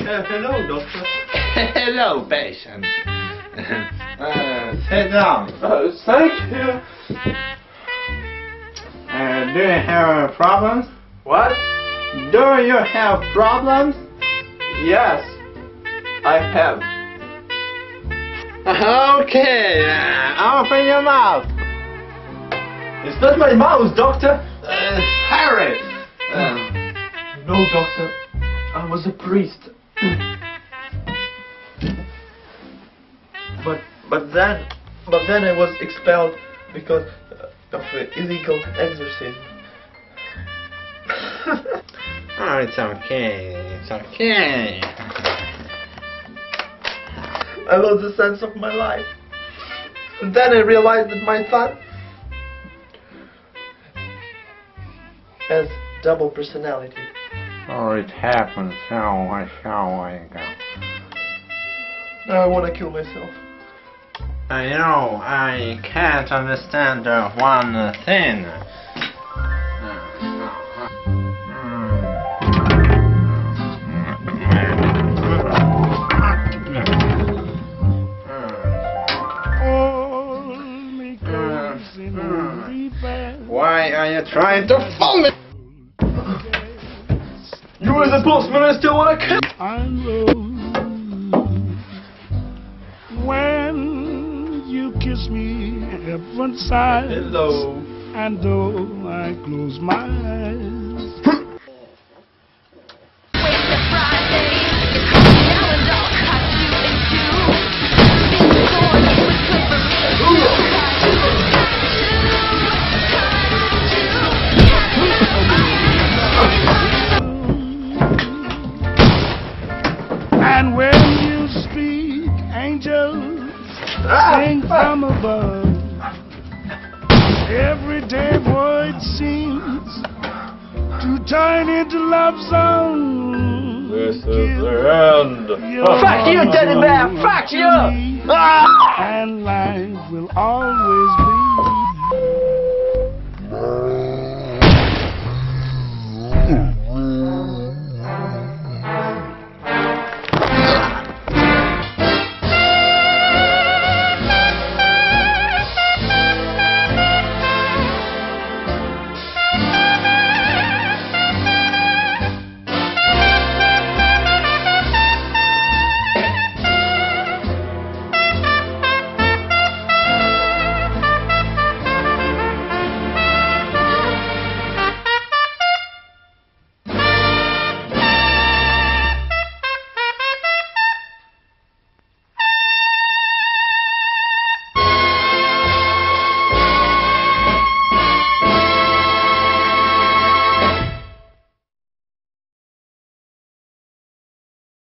Hello, doctor. Hello, patient. Sit down. Thank you. Do you have problems? What? Do you have problems? Yes, I have. Okay, open your mouth. It's not my mouse, doctor. Harry. No, doctor. I was a priest. But then I was expelled because of illegal exorcism. Oh, it's okay. It's okay. I lost the sense of my life. And then I realized that my son has double personality. Oh, it happens. How I go. Now I want to kill myself. I know, I can't understand one thing. Why are you trying to fool me? You as a postman, I still want to kill. I know when you kiss me, heaven sighs. Hello. And though I close my eyes, and when you speak, angels sing from above. Everyday void seems to turn into love songs. This is the end. Fuck you, teddy bear! Fuck you! Ah! And life will always be